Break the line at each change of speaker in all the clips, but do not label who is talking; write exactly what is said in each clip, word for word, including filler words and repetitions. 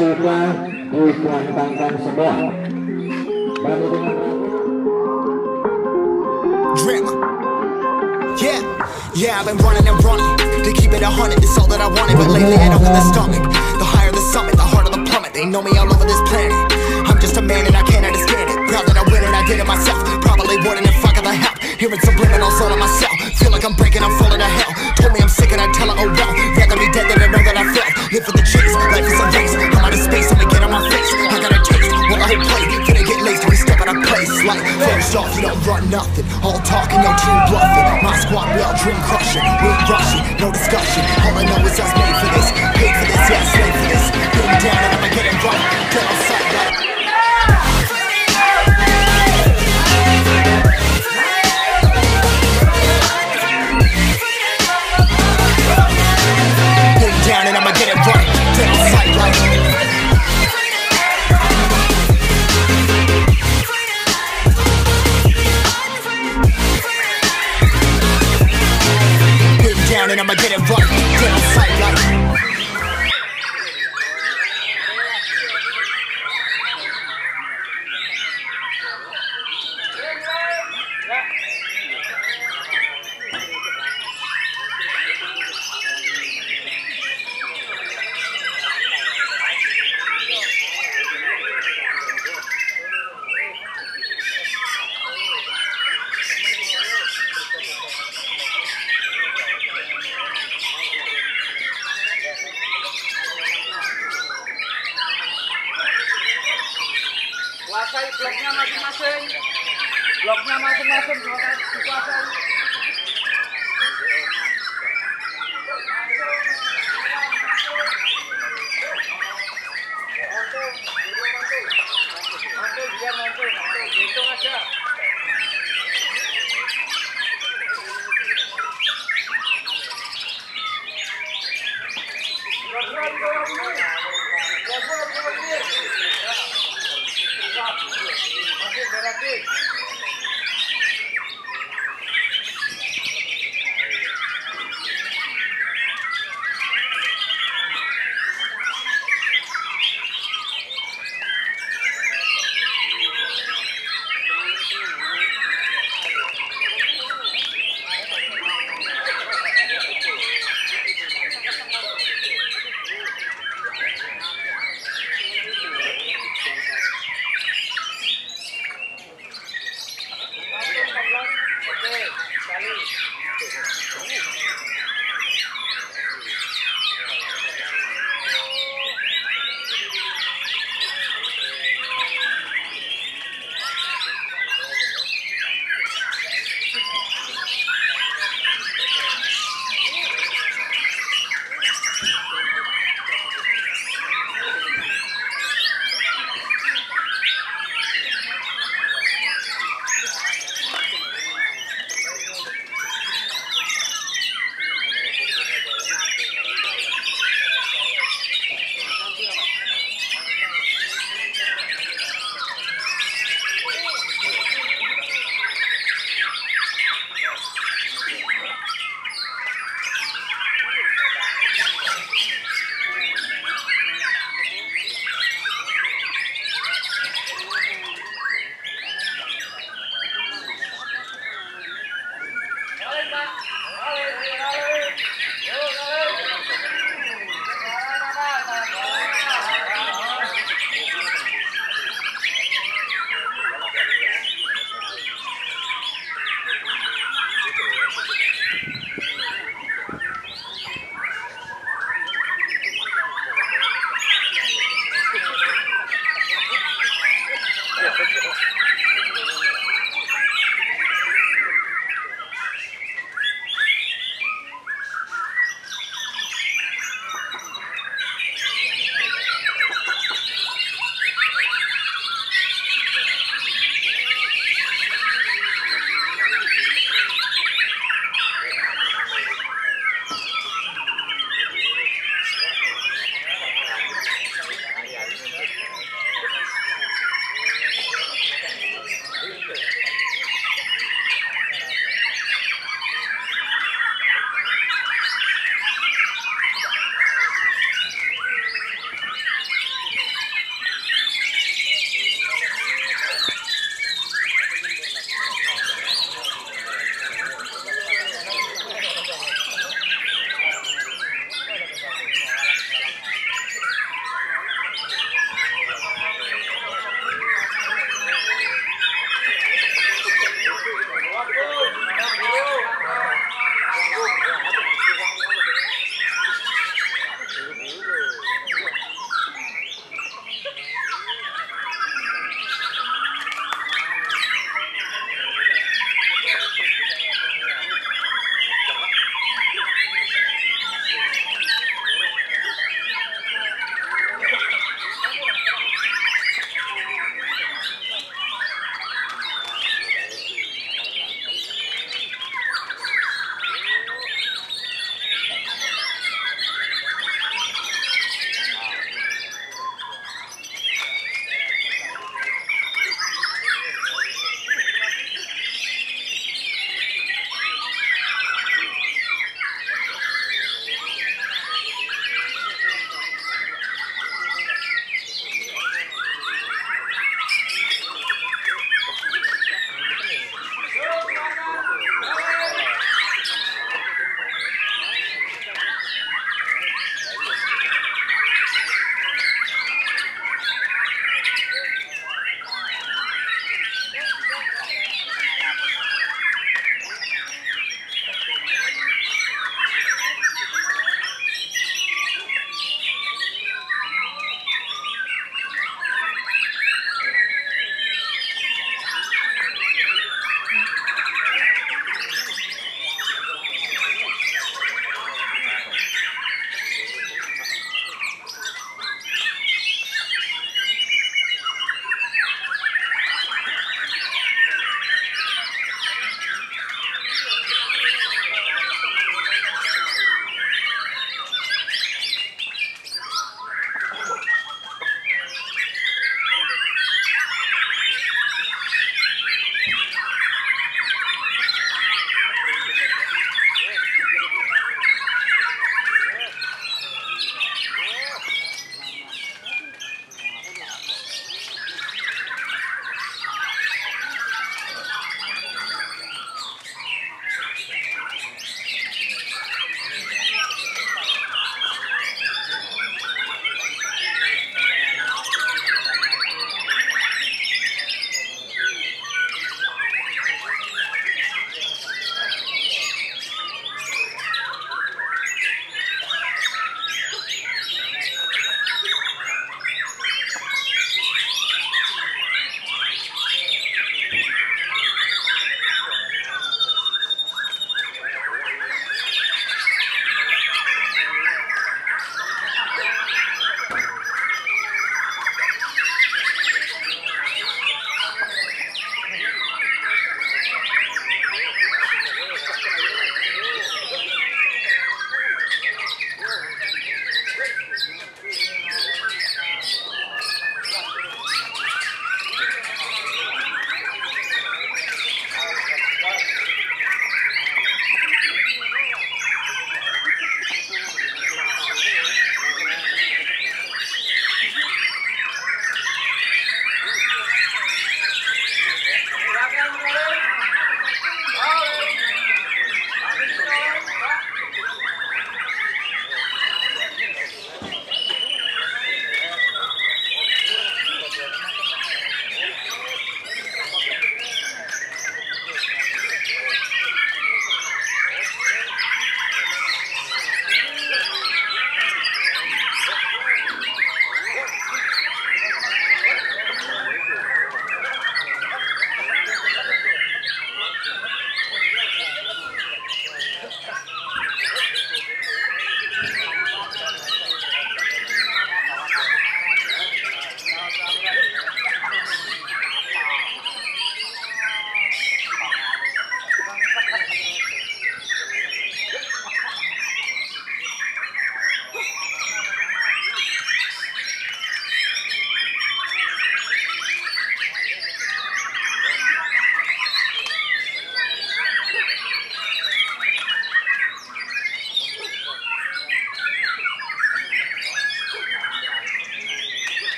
sudah dikuantangkan semua. Baru dengan
Drip. Yeah, yeah, I've been running and running to keep it a hundred. It's all that I wanted, but lately I don't have the stomach. The higher the summit, the harder the plummet. They know me all over this planet. I'm just a man and I can't understand it. Proud that I win and I did it myself. Probably wouldn't if I got the help. Hearing subliminals all on myself. Feel like I'm breaking, I'm falling to hell. Told me I'm sick and I tell her, oh well. Rather be dead than to know that I felt. Live for the chase, life is a race. I'm out of space, I'ma get on my face. I got a taste, well the whole plate. Finna get laced, we step out of place. Like, first off, you don't run nothing. All talking, no team bluffing. My squad, we all dream crushing. We ain't rushing, no discussion. All I know is us made for this. Paid for this, yeah, slave for this. Getting down and I'ma get it right. Get on sight, like. Down and I'ma get it right. Get on sight like. Get down and I'ma get it right. Get on sight like.
Kuasai bloknya masing-masing. Bloknya masing-masing dikuasai. Mantul, dia mantul, mantul. Hitung aja. Run, run, run, run. Masih berarti.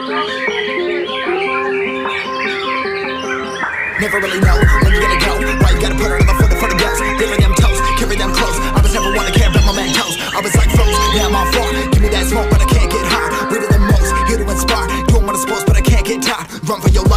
Never really know when you gotta go. Why you gotta put another foot in front of yours? Carry them toes, carry them close. I was never one to care about my man toes. I was like froze, yeah I'm on far. Give me that smoke but I can't get high. Weirder than most, here to inspire. Doing what I'm supposed but I can't get tired. Run for your